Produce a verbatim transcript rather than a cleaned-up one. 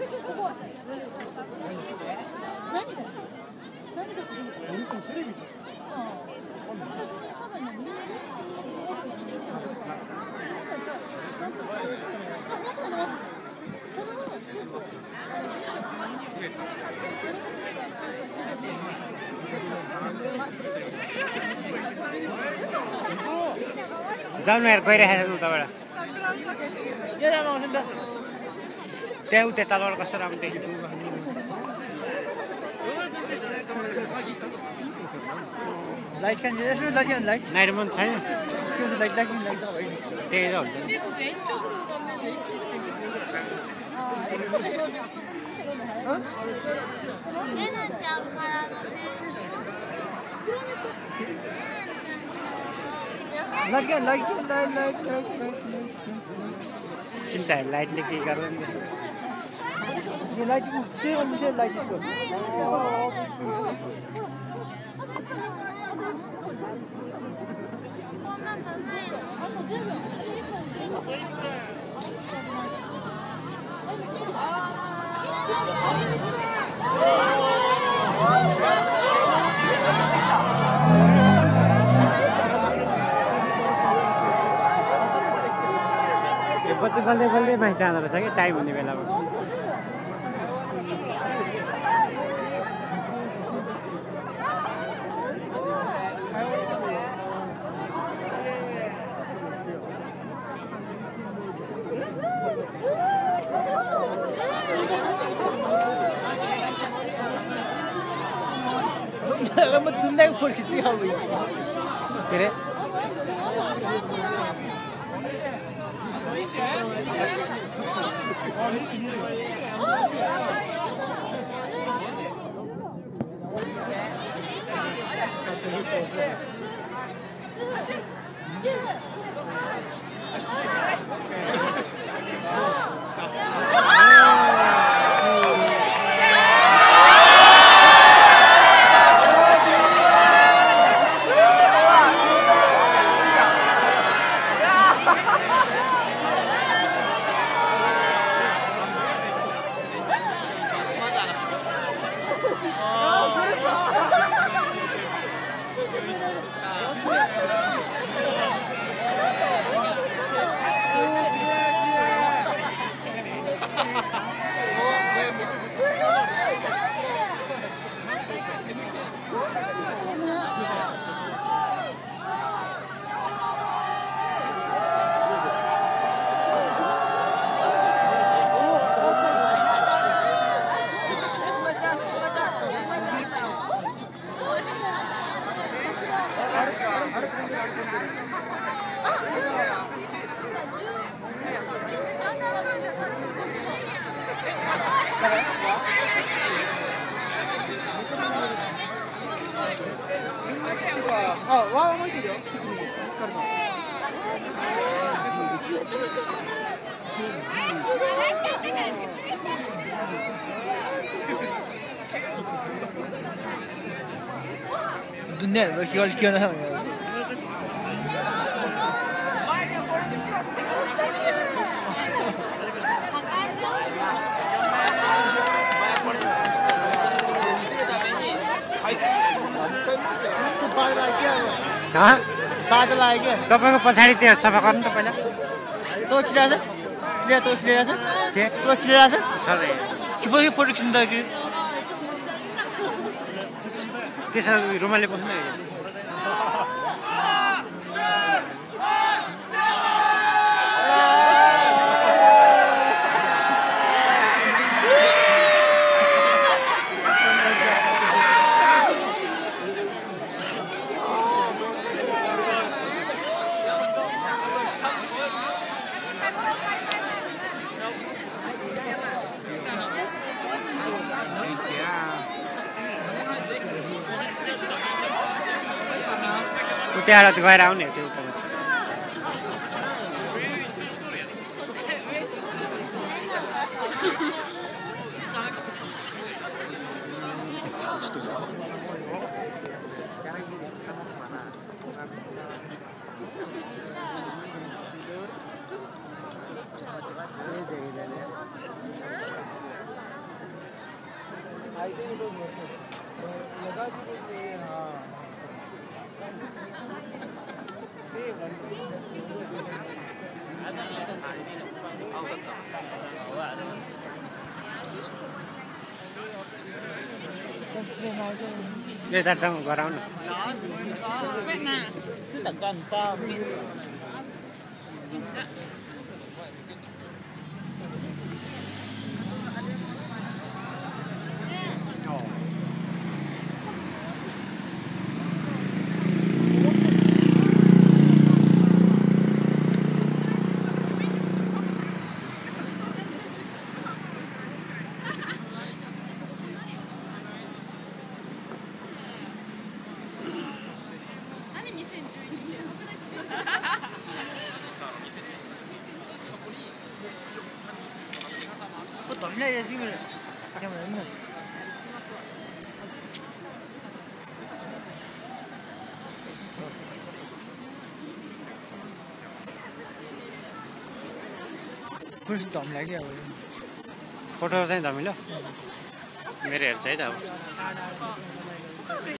जाउँ यार गइरहेको छ उताबाट त्यहाँ उता तलबाट कस्तो राम्रो देखिन्छ लाइट kan यसो लाग्यो लाइट नाइट मन छैन त्यो लाइट लाग्यो लाइट त होइन त्यही त हुन्छ लाग्यो लाग्यो लाइट लाइट लाइट चिन्ता लाइटले के गर्दैन यो लाइट के हुन्छ लाइट को यो बत्ती बल्दै बल्दै माथि जाँदो रहेछ कि टाइम हुने बेलामा म दुन्दाको फोटो खिच्दै खाऊ के अरे 아, 와, 뭐 이래요? दुनिया में क्यों क्यों ना हाँ बादल आयो क्या तपाईँको पछाडि त्यो सफा गर्नु त पहिला तो क्लियर छ क्लियर तो क्लियर छ के तो क्लियर छ छ रे के भयो फोटो खिच्दा कि त्यसो रुमालले बस्नु न त्यहाँबाट गएर आउने चाहिँ उता लगा दीजिए हाँ ये दार्सँग गराउन 덜려 예식을 그냥 없는 벌써 땀 나게 하고 फोटो चाहिँ धमिलो मेरो हेर्छ है त अब